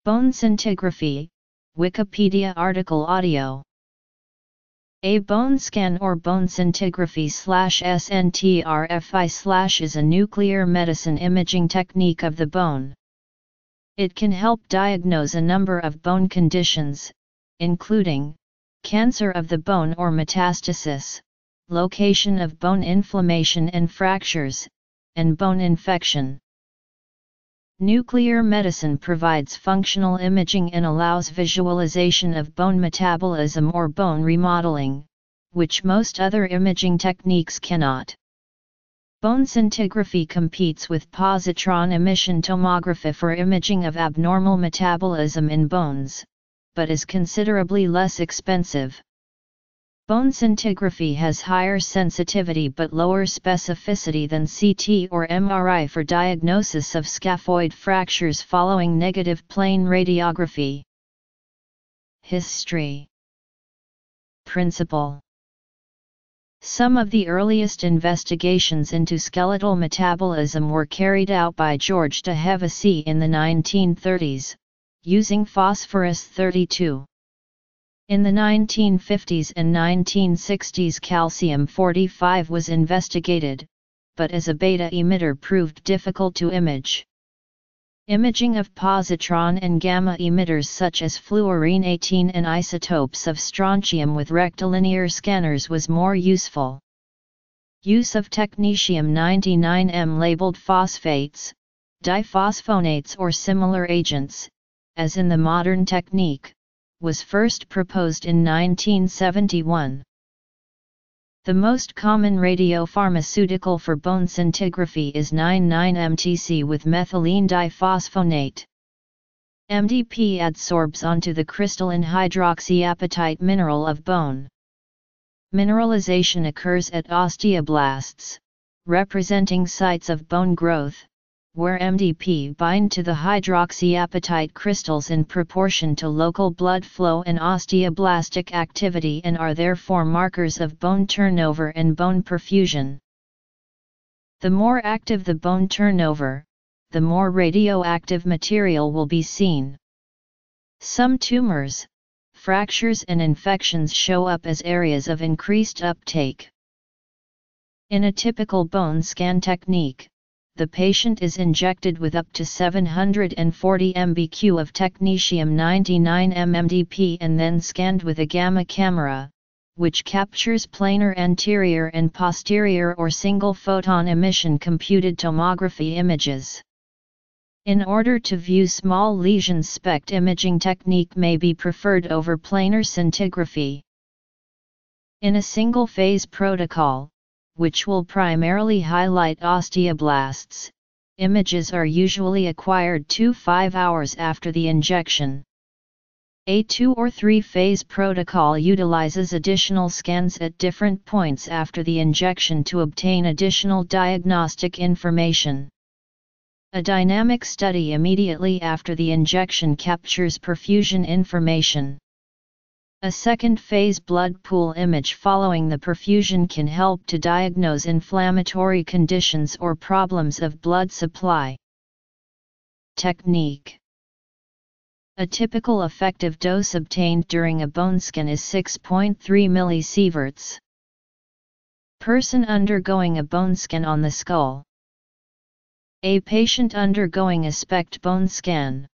Bone scintigraphy, Wikipedia article audio. A bone scan or bone scintigraphy/scintigraphy is a nuclear medicine imaging technique of the bone. It can help diagnose a number of bone conditions, including cancer of the bone or metastasis, location of bone inflammation and fractures, and bone infection. Nuclear medicine provides functional imaging and allows visualization of bone metabolism or bone remodeling, which most other imaging techniques cannot. Bone scintigraphy competes with positron emission tomography for imaging of abnormal metabolism in bones, but is considerably less expensive. Bone scintigraphy has higher sensitivity but lower specificity than CT or MRI for diagnosis of scaphoid fractures following negative plane radiography. History. Principle. Some of the earliest investigations into skeletal metabolism were carried out by George de Hevesy in the 1930s, using phosphorus-32. In the 1950s and 1960s calcium-45 was investigated, but as a beta emitter proved difficult to image. Imaging of positron and gamma emitters such as fluorine-18 and isotopes of strontium with rectilinear scanners was more useful. Use of technetium-99m labeled phosphates, diphosphonates or similar agents, as in the modern technique, was first proposed in 1971. The most common radiopharmaceutical for bone scintigraphy is 9,9-MTC with methylene diphosphonate. MDP adsorbs onto the crystalline hydroxyapatite mineral of bone. Mineralization occurs at osteoblasts, representing sites of bone growth, where MDP bind to the hydroxyapatite crystals in proportion to local blood flow and osteoblastic activity and are therefore markers of bone turnover and bone perfusion. The more active the bone turnover, the more radioactive material will be seen. Some tumors, fractures and infections show up as areas of increased uptake. In a typical bone scan technique, the patient is injected with up to 740 mbq of technetium-99m MDP and then scanned with a gamma camera, which captures planar anterior and posterior or single photon emission computed tomography images. In order to view small lesions, SPECT imaging technique may be preferred over planar scintigraphy. In a single-phase protocol, which will primarily highlight osteoblasts, images are usually acquired 2–5 hours after the injection. A 2- or 3-phase protocol utilizes additional scans at different points after the injection to obtain additional diagnostic information. A dynamic study immediately after the injection captures perfusion information. A second-phase blood pool image following the perfusion can help to diagnose inflammatory conditions or problems of blood supply. Technique. A typical effective dose obtained during a bone scan is 6.3 millisieverts. Person undergoing a bone scan on the skull. A patient undergoing a SPECT bone scan.